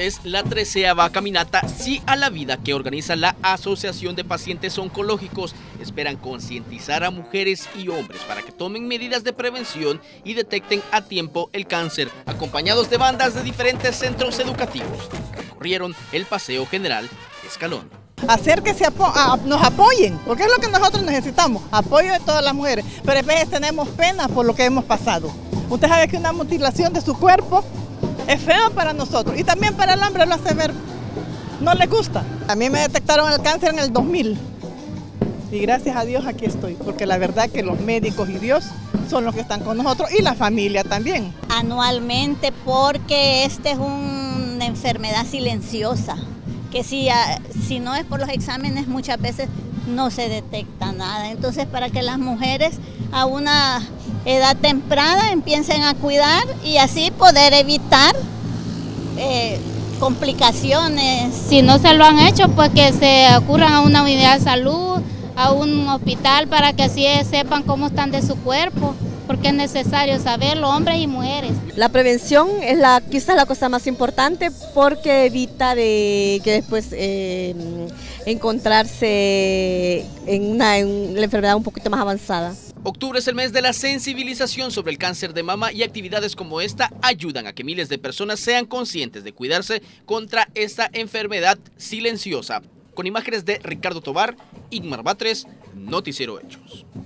es la 13ª caminata Sí a la Vida que organiza la Asociación de Pacientes Oncológicos. Esperan concientizar a mujeres y hombres para que tomen medidas de prevención y detecten a tiempo el cáncer, acompañados de bandas de diferentes centros educativos. Recorrieron el Paseo General Escalón. Hacer que nos apoyen, porque es lo que nosotros necesitamos, apoyo de todas las mujeres, pero a veces tenemos pena por lo que hemos pasado. Usted sabe que una mutilación de su cuerpo es feo para nosotros y también para el hombre lo hace ver, no le gusta. A mí me detectaron el cáncer en el 2000 y gracias a Dios aquí estoy, porque la verdad que los médicos y Dios son los que están con nosotros y la familia también. Anualmente, porque esta es una enfermedad silenciosa, que si no es por los exámenes muchas veces no se detecta nada. Entonces, para que las mujeres a una edad temprana empiecen a cuidar y así poder evitar complicaciones. Si no se lo han hecho, pues que se ocurran a una unidad de salud, a un hospital, para que así sepan cómo están de su cuerpo, porque es necesario saberlo, hombres y mujeres. La prevención es quizás la cosa más importante, porque evita de que después encontrarse en la enfermedad un poquito más avanzada. Octubre es el mes de la sensibilización sobre el cáncer de mama y actividades como esta ayudan a que miles de personas sean conscientes de cuidarse contra esta enfermedad silenciosa. Con imágenes de Ricardo Tobar, Igmar Batres, Noticiero Hechos.